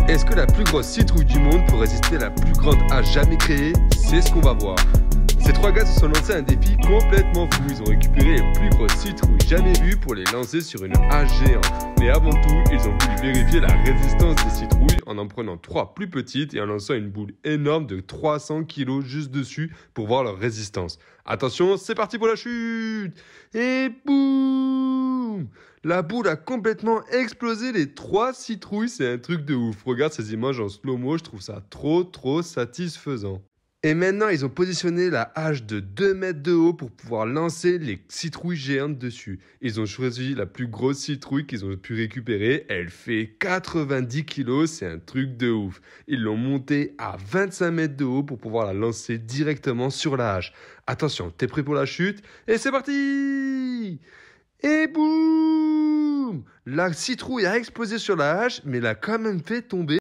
Est-ce que la plus grosse citrouille du monde peut résister à la plus grande hache jamais créée? C'est ce qu'on va voir. Ces trois gars se sont lancés un défi complètement fou. Ils ont récupéré les plus grosses citrouilles jamais vues pour les lancer sur une hache géante. Mais avant tout, ils ont voulu vérifier la résistance des citrouilles en prenant 3 plus petites et en lançant une boule énorme de 300 kg juste dessus pour voir leur résistance. Attention, c'est parti pour la chute! Et boum! La boule a complètement explosé les 3 citrouilles, c'est un truc de ouf. Regarde ces images en slow-mo, je trouve ça trop satisfaisant. Et maintenant, ils ont positionné la hache de 2 mètres de haut pour pouvoir lancer les citrouilles géantes dessus. Ils ont choisi la plus grosse citrouille qu'ils ont pu récupérer. Elle fait 90 kg, c'est un truc de ouf. Ils l'ont montée à 25 mètres de haut pour pouvoir la lancer directement sur la hache. Attention, t'es prêt pour la chute? Et c'est parti! Et boum! La citrouille a explosé sur la hache, mais l'a quand même fait tomber.